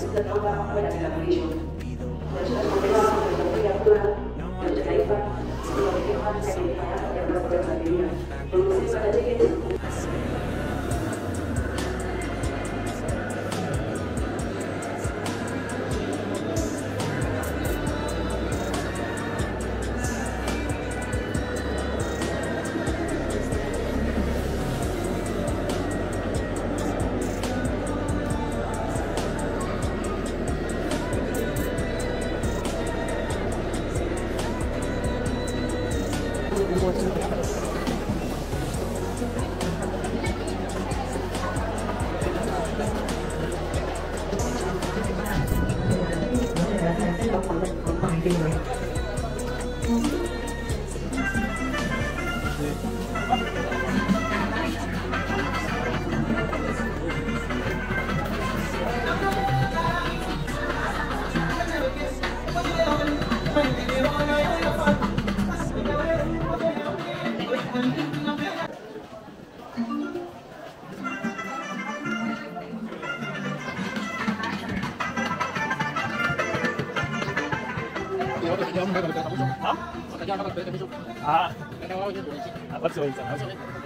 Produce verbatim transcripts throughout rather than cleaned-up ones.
sasa tunaomba kwa kitambulisho. Tunachukua kwa kura ya taifa kwa kwanza ya kwa familia. Tunasema katika Ah, what's the reason?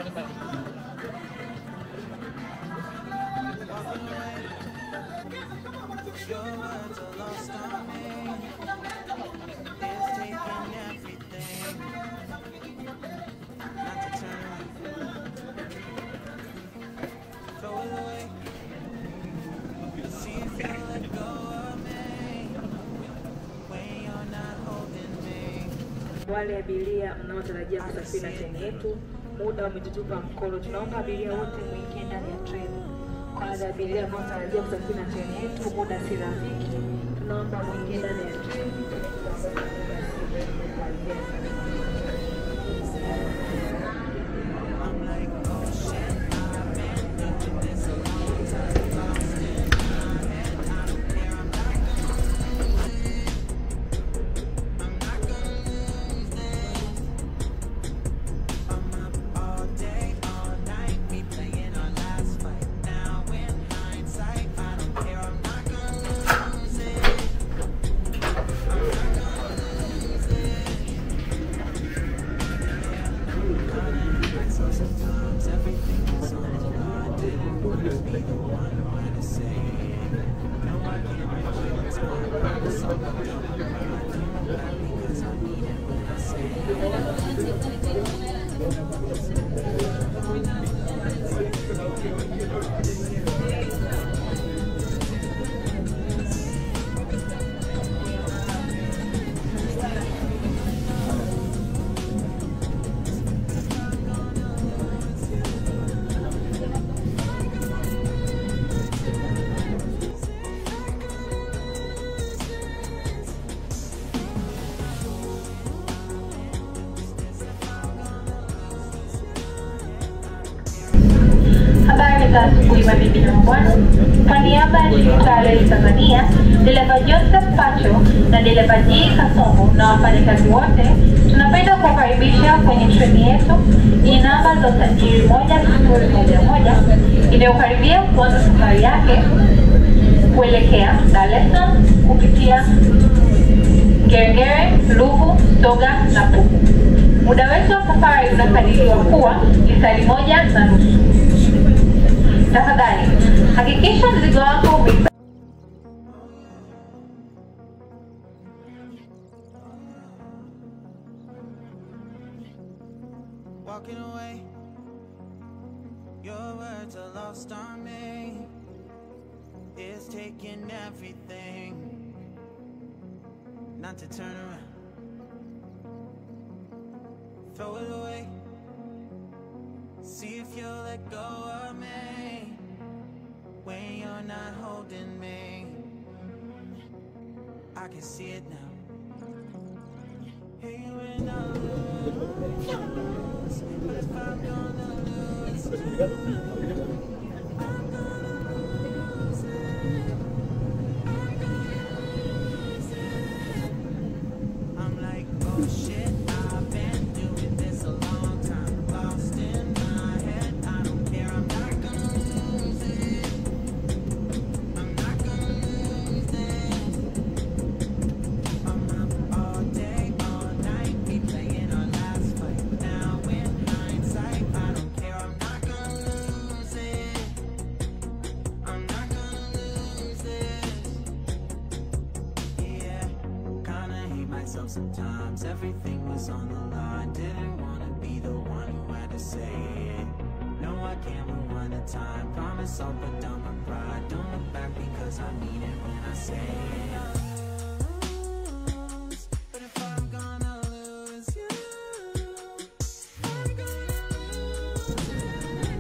Wale abiria mnaotarajia kusafiri na treni yetu, muda umetutupa mkono. Tunaomba abiria wote muingie ndani ya treni. Kwa wale abiria mnaotarajia kusafiri na treni yetu, muda si rafiki. Tunaomba muingie ndani ya treni. Habari za asubuhi mabibi na mabwana. Kwa niaba ya shirika la reli Tanzania, dereva Joseph Pacho na dereva G Kasongo na wafanyakazi wote, tunapenda kukaribisha kwenye treni yetu yenye namba za usajili moja sifuri moja moja inayokaribia kuanza safari yake kuelekea Dar es Salaam kupitia Ngere, Ruvu, Soga na Pugu. Muda wetu wa safari unakadiriwa kuwa ni saa moja na nusu. Tafadhali, hakikisha mzigo wako ume Walking away, your words are lost on me. It's taking everything not to turn around, throw it away. See if you'll let go of me when you're not holding me. I can see it now. Hey, when I lose, but if I'm gonna lose, I'm gonna lose it. I'm gonna lose it. I'm like, oh shit, I've been doing this a long time, lost in my head. I don't care, I'm not gonna lose it. I'm not gonna lose myself sometimes. Everything was on the line. Didn't want to be the one who had to say it. No, I can't rewind the time. Promise I'll put down my pride. Don't look back because I mean it when I say it. But if I'm gonna lose you, I'm gonna lose you.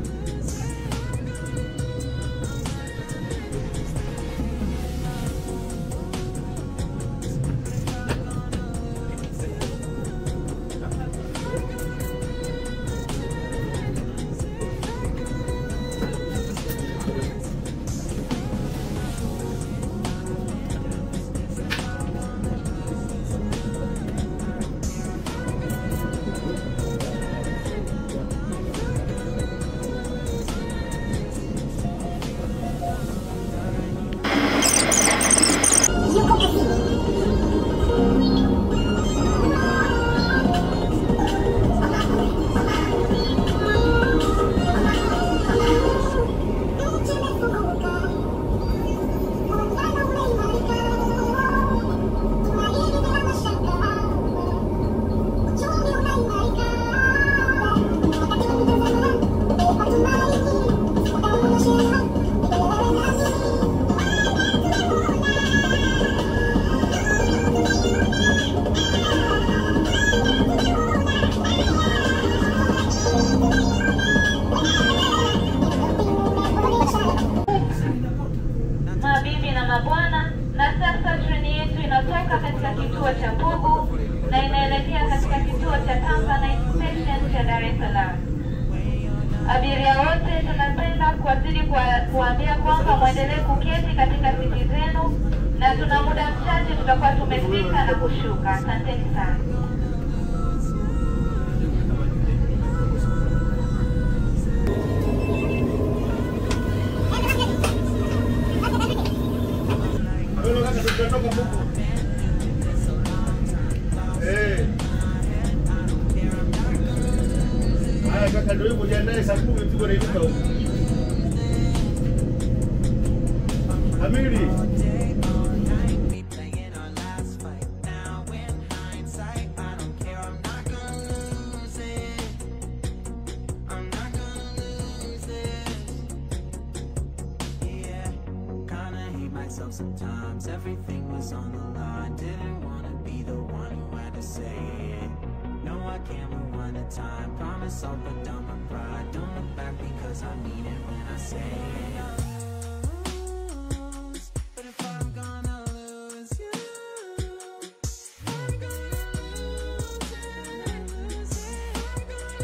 Mabibi na mabwana, na sasa treni yetu inatoka katika kituo cha Pugu na inaelekea katika kituo cha Tanzania station cha Dar es Salaam. Abiria wote tunapenda kuwazidi kuambia kwamba muendelee kuketi katika siti zenu na tuna muda mchache tutakuwa tumefika na kushuka. Asanteni sana. Eh. Haya kaka ndio hivyo jiandae saa kumi mzigo unainuka huko. Amiri. Sometimes everything was on the line. Didn't want to be the one who had to say it. No, I can't rewind the time. Promise I'll put down my pride. Don't look back because I mean it when I say it. But if I'm gonna lose you, I'm gonna lose it. I'm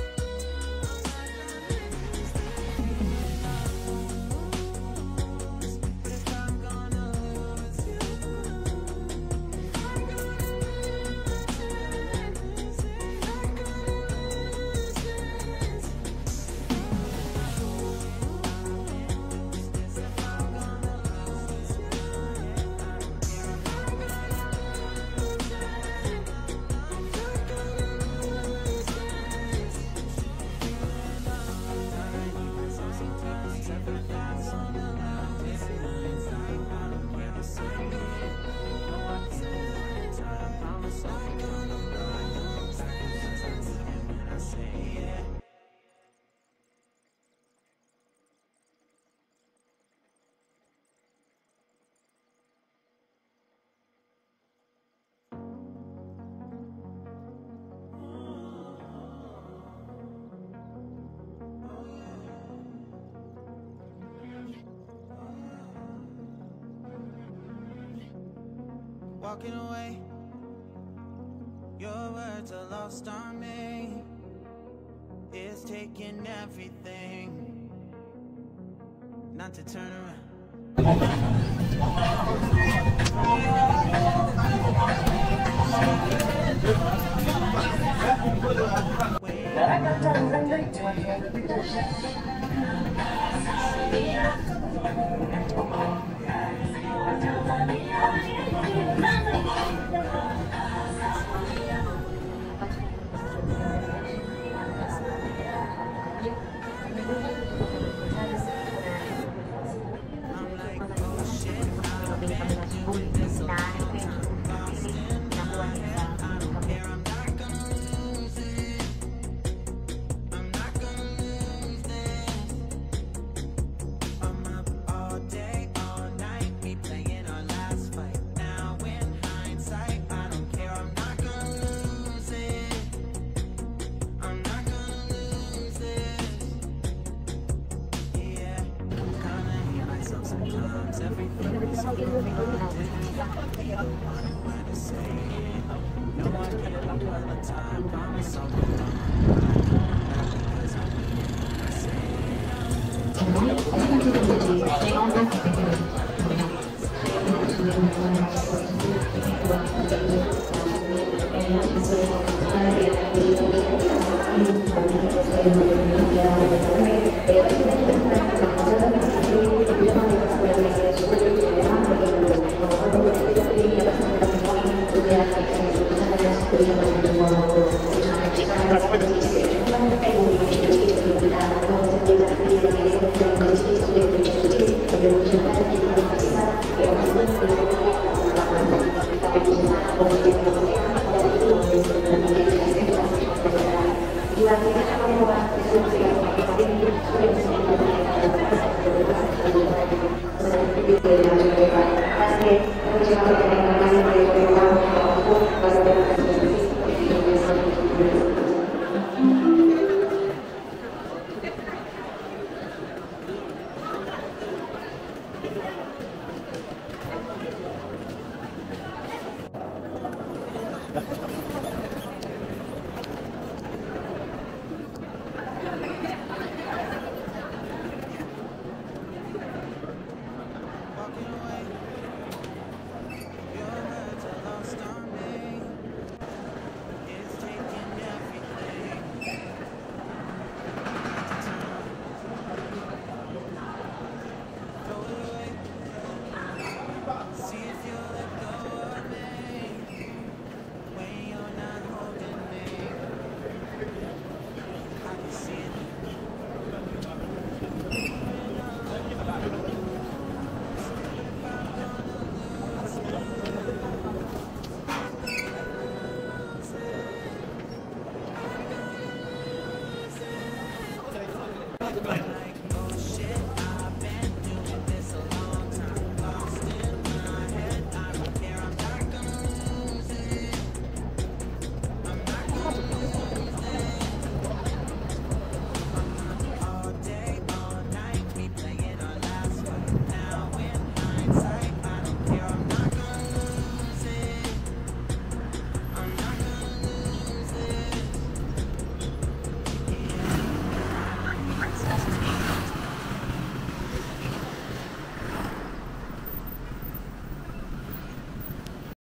walking away. Your words are lost on me. It's taking everything not to turn around. Bye.